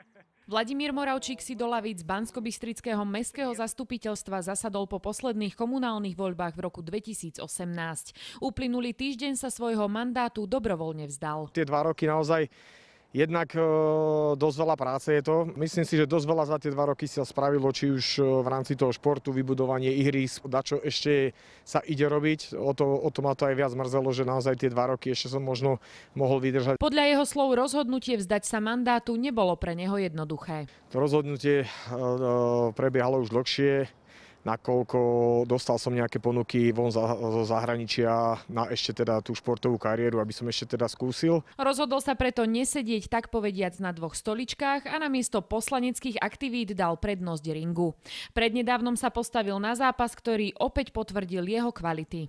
Vladimír Moravčík si do lavíc Banskobystrického mestského zastupiteľstva zasadol po posledných komunálnych voľbách v roku 2018. Uplynulý týždeň sa svojho mandátu dobrovoľne vzdal. Tie 2 roky naozaj jednak dosť veľa práce je to. Myslím si, že dosť veľa za tie 2 roky sa spravilo, či už v rámci toho športu, vybudovanie ihrísk, dačo ešte sa ide robiť. O to ma to aj viac mrzelo, že naozaj tie 2 roky ešte som možno mohol vydržať. Podľa jeho slov rozhodnutie vzdať sa mandátu nebolo pre neho jednoduché. To rozhodnutie prebiehalo už dlhšie, nakoľko dostal som nejaké ponuky von zo zahraničia na ešte teda tú športovú kariéru, aby som ešte teda skúsil. Rozhodol sa preto nesedieť tak povediac na 2 stoličkách a namiesto poslaneckých aktivít dal prednosť ringu. Prednedávnom sa postavil na zápas, ktorý opäť potvrdil jeho kvality.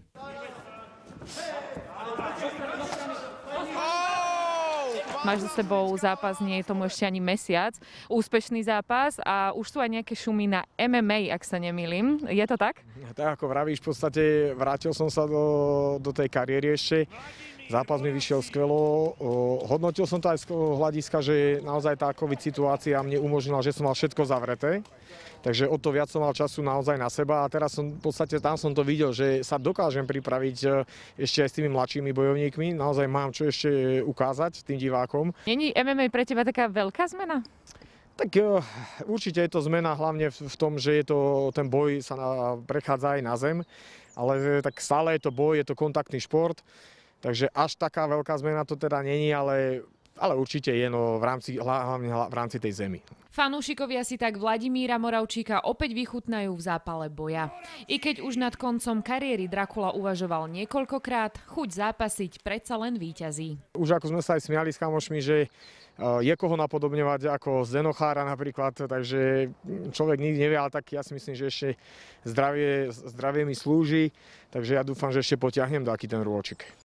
Máš za sebou zápas, nie je tomu ešte ani mesiac, úspešný zápas a už sú aj nejaké šumy na MMA, ak sa nemýlim. Je to tak? Tak ako vravíš, v podstate vrátil som sa do tej kariéry ešte. Zápas mi vyšiel skvelo. Hodnotil som to aj z hľadiska, že naozaj tá COVID situácia mne umožnila, že som mal všetko zavreté. Takže o to viac som mal času naozaj na seba a teraz som v podstate tam som to videl, že sa dokážem pripraviť ešte aj s tými mladšími bojovníkmi. Naozaj mám čo ešte ukázať tým divákom. Není MMA pre teba taká veľká zmena? Tak určite je to zmena hlavne v tom, že ten boj sa prechádza aj na zem, ale tak stále je to boj, je to kontaktný šport. Takže až taká veľká zmena to teda není, ale určite je hlavne v rámci tej zemi. Fanúšikovia si tak Vladimíra Moravčíka opäť vychutnajú v zápale boja. I keď už nad koncom kariéry Drakula uvažoval niekoľkokrát, chuť zápasiť predsa len víťazí. Už ako sme sa aj smiali s kamošmi, že je koho napodobňovať ako Zdeno Chára napríklad, takže človek nikdy nevie, ale tak ja si myslím, že ešte zdravie mi slúži, takže ja dúfam, že ešte potiahnem taký ten rôčik.